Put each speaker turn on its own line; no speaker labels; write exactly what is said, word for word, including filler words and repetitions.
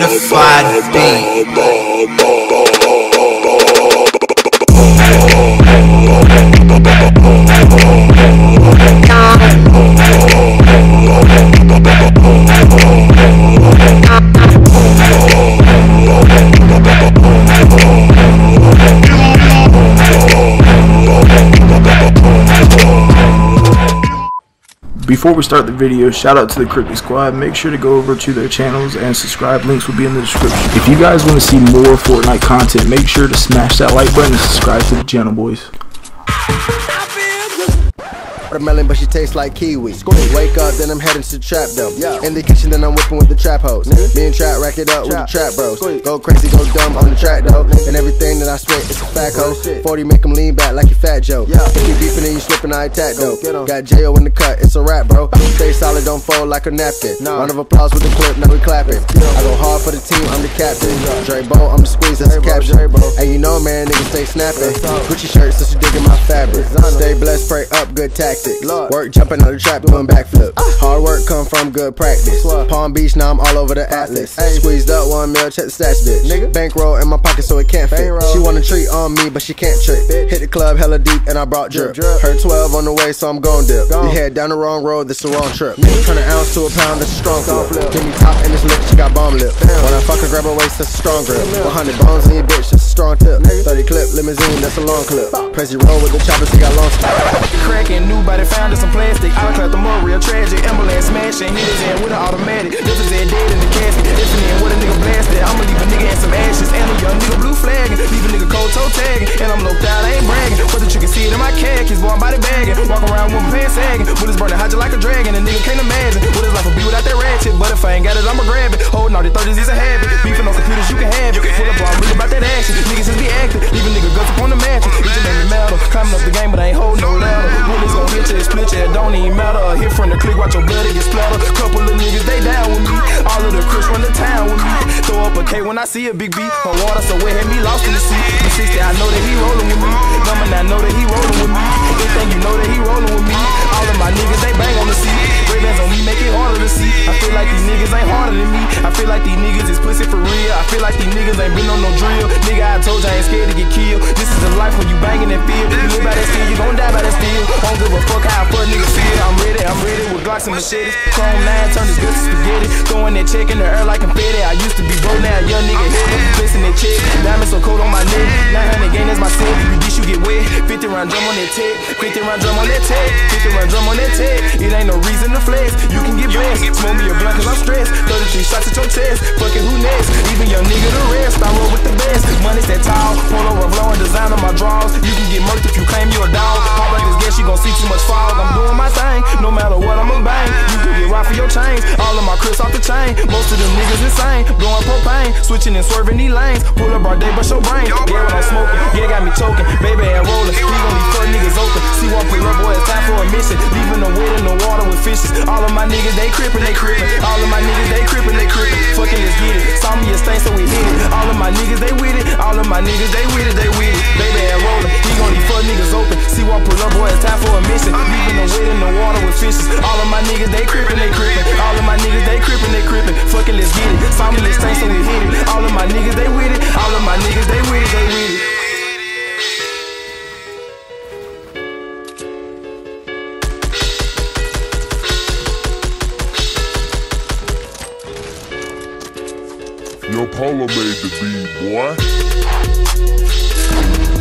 certified beat.
Before we start the video, shout out to the Cryptic Squad. Make sure to go over to their channels and subscribe. Links will be in the description. If you guys want to see more Fortnite content, make sure to smash that like button and subscribe to the channel, boys.
Watermelon, but she tastes like kiwi. Wake up, then I'm heading to the trap though. In the kitchen, then I'm whipping with the trap hoes. Me and Trap rack it up with the trap bros. Go crazy, go dumb on the track though. And everything that I spit, it's a fact hoe. forty make them lean back like you Fat Joe. If you beefing and you slipping, I attack though. Got J O in the cut, it's a rap bro. Stay solid, don't fold like a napkin. Round of applause with the clip, now we clapping. I go hard for the team, I'm the captain. Dre Bo, I'm the squeeze, that's the caption. And you know man, niggas stay snapping. Gucci shirts, since you digging my fabric. Stay blessed, pray up, good tactics. Work jumping out the trap, doing backflip. Hard work come from good practice. Palm Beach, now I'm all over the Atlas. Squeezed up one mil, check the stats, bitch. Bankroll in my pocket so it can't fit. She wanna treat on me, but she can't trick. Hit the club hella deep and I brought drip. Heard twelve on the way, so I'm gon' dip. You head down the wrong road, this the wrong trip. Turn an ounce to a pound, that's a strong flip. Give me top and this lip, she got bomb lip. When I fuck her, grab her waist, that's a strong grip. one hundred bones in your bitch, that's a strong tip. thirty clip, limousine, that's a long clip. Prezi roll with the chopper, she got long style.
Cracking, new body found in some plastic. I clap them up real tragic. Ambulance smashing, hit his end with an automatic. This is dead in the casket. If an end with a nigga blasted, I'ma leave a nigga in some ashes. And a young nigga blue flagging. Leave a nigga cold toe tagging. And I'm low down, I ain't bragging. But the chicken see it in my khakis, boy, I'm body bagging. Walk around with my pants sagging. Bullets burning hot just like a dragon. A nigga can't imagine what his life would be without that ratchet. But if I ain't got it, I'ma grab it. Holding all the thirties is a habit. Beefing on computers, you can have it. Pull up, I'm really about that action. Niggas just be acting. Leave a nigga guts up on the mattress. It just made me metal. Climbing up the game, but I ain't holding no ladder. Bullets gon' hit you, split you, it don't even matter. A hit from the click, watch your blood, it get splattered. Couple of niggas, they down with me. All of the crips run the town with me. Throw up a K when I see a big B. On water, so wet had me lost in the sea. three sixty, I know that he rolling with me. Numbin', I know that he rolling with me. Everything you know that he rolling with me. All of my niggas, they bang on the seat. Ray Bans on me, make it harder to see. I feel like these niggas ain't harder than me. I feel like these niggas is pussy for real. I feel like these niggas ain't been on no drill. Nigga, I told you I ain't scared to get killed. This is the life when you bangin' that field. You live by that steel, you gon' die by that steel. Don't give a fuck how a fuck nigga feel. I'm ready, I'm ready with Glocks and machetes. Chrome nine, turn this good to spaghetti. Throwing that check in the air like confetti. I used to be broke, now a young nigga head. Placing that check, diamonds so cold on my neck. nine hundred gain, that's my set. You dish, you get wet. fifty round drum on that tech. fifty round drum on that tech. fifty round drum on that tech. It ain't no reason to flex. You can get blessed. Smoke me a blunt cause I'm stressed. thirty-three shots at your chest. Fucking who next? Even young nigga the rest. I roll with the best. Money's that tall. Polo Revlon design on my drawers. You can get murked if you claim you a dog. Pop like this gas, you gon' see too much fog. I'm doing my thing. No matter what, I'ma bang. You can get right for your chains. All of my crips off the chain. Most of them niggas insane. Blowing propane. Switching and swerving these lanes. Pull up our day, but your brain. Yeah, when I'm smoking. Yeah, got me choking. Baby, and rolling. We gon' leave fuck niggas open. See one pull up, boy, it's time for a mission. Leaving the weight in the water with fishes. All of my niggas, they crippin', they crippin'. All of my niggas, they crippin', they crippin'. Fucking let's get it. Saw me a stain, so we hit it. All of my niggas, they with it. All of my niggas, they with it, they with it. Baby, and rolling. We gon' leave fuck niggas open. See one pull up, boy, it's time for a mission. Leaving the weight in the water with fishes. All of my niggas, they crippin', they crippin'. All of my niggas, they crippin', they crippin'. Fucking let's get it. Saw me a stain, so we hit it. All of my niggas, they with it. All of my niggas, they with it, they with it.
Yo, Polo made the beat, boy.